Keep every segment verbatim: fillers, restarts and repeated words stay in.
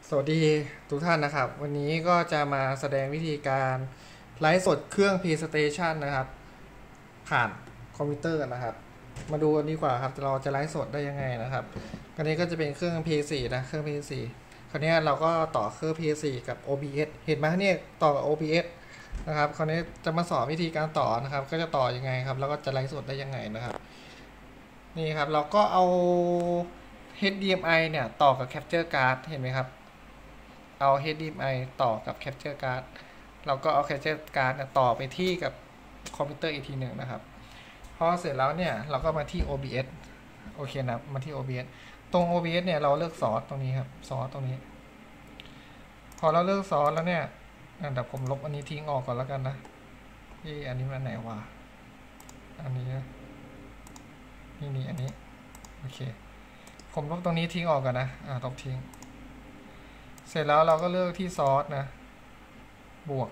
สวัสดีทุกท่านนะครับวันนี้ก็จะมาแสดงวิธีการไลฟ์สดเครื่อง PlayStation นะครับผ่านคอมพิวเตอร์นะครับมาดูกันดีกว่าครับเราจะไลฟ์สดได้ยังไงนะครับอันนี้ก็จะเป็นเครื่อง พี โฟร์ นะเครื่อง พี โฟร์ คราวนี้เราก็ต่อเครื่อง พี โฟร์ กับ โอ บี เอส เห็นไหมเนี่ยต่อกับ โอ บี เอส นะครับคราวนี้จะมาสอนวิธีการต่อนะครับก็จะต่อยังไงครับแล้วก็จะไลฟ์สดได้ยังไงนะครับนี่ครับเราก็เอา เอช ดี เอ็ม ไอ เนี่ยต่อกับ Capture Card เห็นไหมครับเอา เอช ดี เอ็ม ไอ ต่อกับ Capture Card เราก็เอา Capture Card ต่อไปที่กับคอมพิวเตอร์อีกทีหนึ่งนะครับพอเสร็จแล้วเนี่ยเราก็มาที่ โอ บี เอส โอเคนะมาที่ โอ บี เอส ตรง โอ บี เอส เนี่ยเราเลือกซอสตรงนี้ครับซอสตรงนี้พอเราเลือกซอสแล้วเนี่ยเดี๋ยวผมลบอันนี้ทิ้งออกก่อนแล้วกันนะที่อันนี้มันไหนวะอันนี้นี่นี่อันนี้โอเคผมลบตรงนี้ทิ้งออกก่อนนะอ่าลบทิ้งเสร็จแล้วเราก็เลือกที่ซอสนะบวก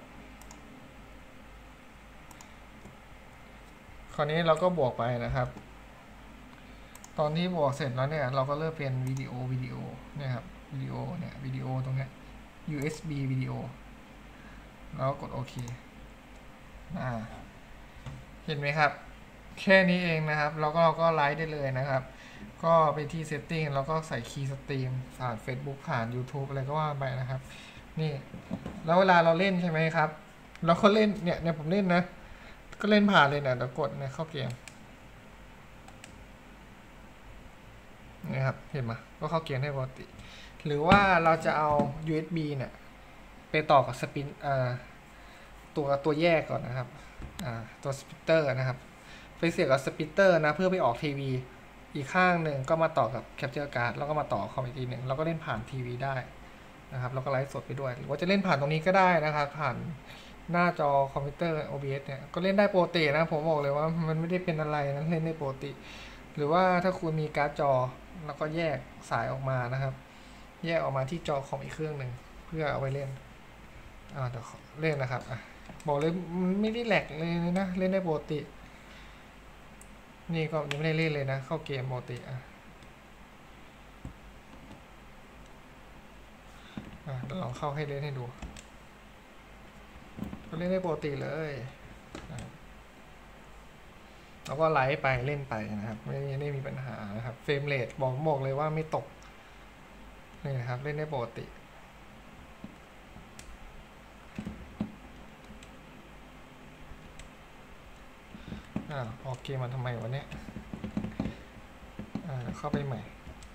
คราวนี้เราก็บวกไปนะครับตอนที่บวกเสร็จแล้วเนี่ยเราก็เลือกเป็นวิดีโอวิดีโอเนี่ยครับวิดีโอเนี่ยวิดีโอตรงเนี้ย ยู เอส บี วิดีโอแล้วกดโอเคอ่าเห็นไหมครับแค่นี้เองนะครับเราก็เราก็ไลฟ์ได้เลยนะครับก็ไปที่ setting แล้วก็ใส่คีย์สตรีมผ่าน Facebook ผ่าน YouTube อะไรก็ว่าไปนะครับนี่แล้วเวลาเราเล่นใช่ไหมครับเราก็เล่นเนี่ยเนี่ยผมเล่นนะก็เล่นผ่านเลยนะเดี๋ยวกดเนี่ยเข้าเกมนะครับเห็นไหมก็เข้าเกมได้ปกติหรือว่าเราจะเอา ยู เอส บี เนี่ยไปต่อกับสปินอ่าตัวตัวแยกก่อนนะครับอ่าตัวสปิตเตอร์นะครับไปเสียบกับสปิตเตอร์นะเพื่อไปออกทีวีอีกข้างหนึ่งก็มาต่อกับ Capture Card แล้วก็มาต่อคอมอีกทีหนึ่งเราก็เล่นผ่านทีวีได้นะครับแล้วก็ไลฟ์สดไปด้วยหรือว่าจะเล่นผ่านตรงนี้ก็ได้นะครับผ่านหน้าจอคอมพิวเตอร์ โอ บี เอส เนี่ยก็เล่นได้ปกตินะผมบอกเลยว่ามันไม่ได้เป็นอะไรนะเล่นได้ปกติหรือว่าถ้าคุณมีการ์ดจอแล้วก็แยกสายออกมานะครับแยกออกมาที่จอคอมอีกเครื่องหนึ่งเพื่อเอาไว้เล่นอ่าเดี๋ยวเล่นนะครับอ่ะบอกเลยมันไม่ได้แหลกเลยนะเล่นได้ปกตินี่ก็ยังไม่ได้เล่นเลยนะเข้าเกมปกติอ่ะเดี๋ยวลองเข้าให้เล่นให้ดูก็เล่นได้ปกติเลยแล้วก็ไลฟ์ไปเล่นไปนะครับไม่ได้มีปัญหานะครับเฟรมเรทบอกบอกเลยว่าไม่ตกนี่นะครับเล่นได้ปกติอ่าออกเกมมาทำไมวะเนี่ยอ่าเข้าไปใหม่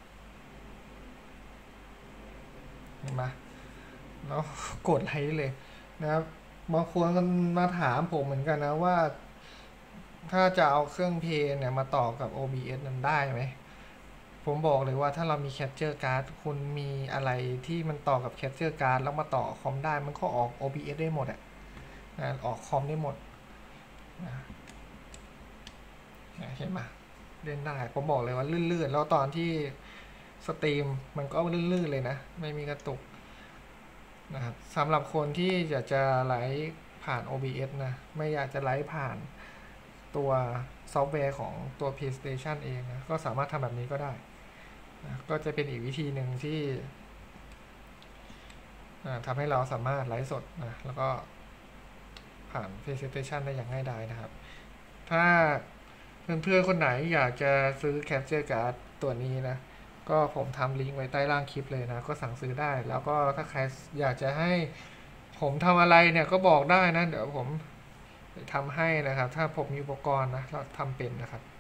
เห็นไหมแล้วกดไลค์เลยนะครับบางคนก็มาถามผมเหมือนกันนะว่าถ้าจะเอาเครื่องเพลย์เนี่ยมาต่อกับ โอ บี เอส นั้นได้ไหมผมบอกเลยว่าถ้าเรามี Capture Card คุณมีอะไรที่มันต่อกับ Capture Card แล้วมาต่อคอมได้มันก็ออก โอ บี เอส ได้หมดอะนะออกคอมได้หมดนะเห็นไหมเล่นได้ผมบอกเลยว่าลื่นๆแล้วตอนที่สตรีมมันก็ลื่นๆเลยนะไม่มีกระตุกนะครับสำหรับคนที่อยากจะไลฟ์ผ่าน โอ บี เอส นะไม่อยากจะไลฟ์ผ่านตัวซอฟต์แวร์ของตัว PlayStation เองนะก็สามารถทำแบบนี้ก็ได้นะก็จะเป็นอีกวิธีหนึ่งที่ทำให้เราสามารถไลฟ์สดนะแล้วก็ผ่าน PlayStation ได้อย่างง่ายดายนะครับถ้าเพื่อนๆคนไหนอยากจะซื้อ Capture Card ตัวนี้นะก็ผมทำลิงก์ไว้ใต้ล่างคลิปเลยนะก็สั่งซื้อได้แล้วก็ถ้าใครอยากจะให้ผมทำอะไรเนี่ยก็บอกได้นะเดี๋ยวผมทำให้นะครับถ้าผมมีอุปกรณ์นะเราทำเป็นนะครับ